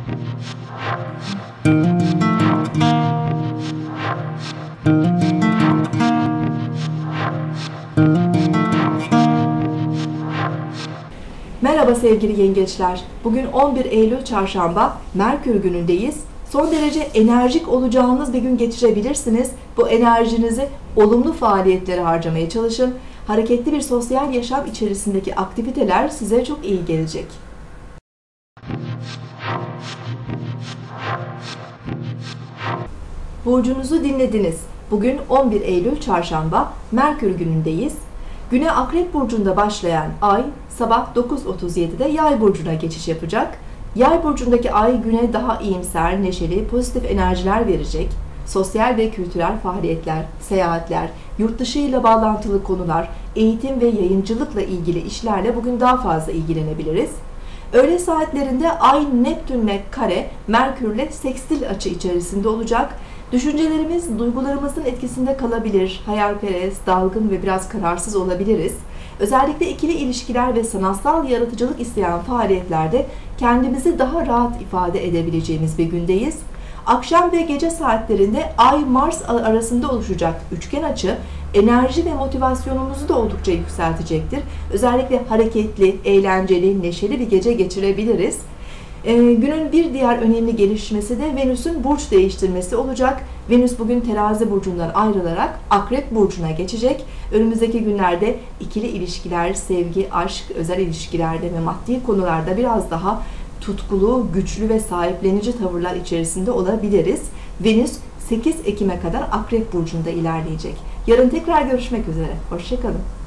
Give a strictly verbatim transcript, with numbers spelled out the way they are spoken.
Merhaba sevgili yengeçler. Bugün on bir Eylül Çarşamba, Merkür günündeyiz. Son derece enerjik olacağınız bir gün geçirebilirsiniz. Bu enerjinizi olumlu faaliyetlere harcamaya çalışın. Hareketli bir sosyal yaşam içerisindeki aktiviteler size çok iyi gelecek. Burcunuzu dinlediniz. Bugün on bir Eylül Çarşamba, Merkür günündeyiz. Güne Akrep Burcu'nda başlayan ay sabah dokuz otuz yedi'de Yay Burcu'na geçiş yapacak. Yay Burcu'ndaki ay güne daha iyimser, neşeli, pozitif enerjiler verecek. Sosyal ve kültürel faaliyetler, seyahatler, yurt dışı ile bağlantılı konular, eğitim ve yayıncılıkla ilgili işlerle bugün daha fazla ilgilenebiliriz. Öğle saatlerinde ay Neptün'le kare, Merkür'le sekstil açı içerisinde olacak. Düşüncelerimiz duygularımızın etkisinde kalabilir, hayalperest, dalgın ve biraz kararsız olabiliriz. Özellikle ikili ilişkiler ve sanatsal yaratıcılık isteyen faaliyetlerde kendimizi daha rahat ifade edebileceğimiz bir gündeyiz. Akşam ve gece saatlerinde Ay-Mars arasında oluşacak üçgen açı enerji ve motivasyonumuzu da oldukça yükseltecektir. Özellikle hareketli, eğlenceli, neşeli bir gece geçirebiliriz. Ee, günün bir diğer önemli gelişmesi de Venüs'ün burç değiştirmesi olacak. Venüs bugün Terazi burcundan ayrılarak Akrep burcuna geçecek. Önümüzdeki günlerde ikili ilişkiler, sevgi, aşk, özel ilişkilerde ve maddi konularda biraz daha tutkulu, güçlü ve sahiplenici tavırlar içerisinde olabiliriz. Venüs sekiz Ekim'e kadar Akrep burcunda ilerleyecek. Yarın tekrar görüşmek üzere. Hoşça kalın.